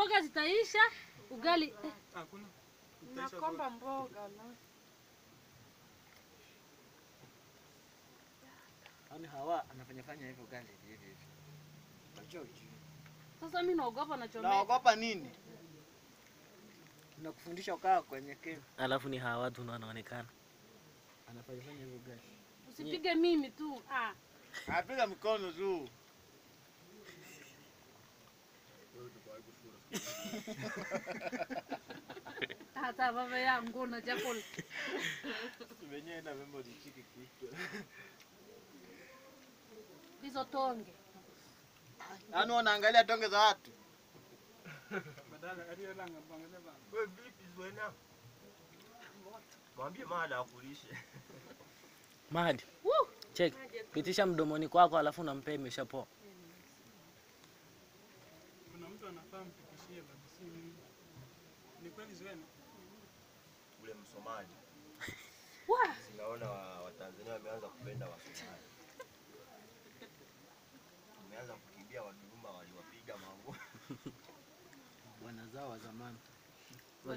mboga zitaisha, ugali hakuna. Nakomba mboga na. Ani Hawa anafanya hivyo ugali hivi. Machoji. Sasa mimi naogopa nachomeka. Naogopa nini? Nakufundisha ukaa kwenye game. Alafu ni Hawa tu anaonekana. Anafanya hivyo ugali. Usipige mimi tu. Apiga mikono tu. Hata baba yangu na chakula. Wenyewe na memory chiki kitu. Hizo tonge. Yaani unaangalia tonge za watu. Badala aliyolanga bangalia bana. Wewe vipi Zuena? Mwambie Mada akulishe. Mahadi. Check. Pitisha mdomoni kwako alafu unampea imeshapoa. Kuna mtu anafahamu pikishie baba si mimi. Ni kweli Zuena? Ule Msomali. Wa! Sinaona Watanzania wameanza kupenda Wasomali. Wameanza kukimbia Waduruma waliwapiga mango. Bwana zao wa zamani.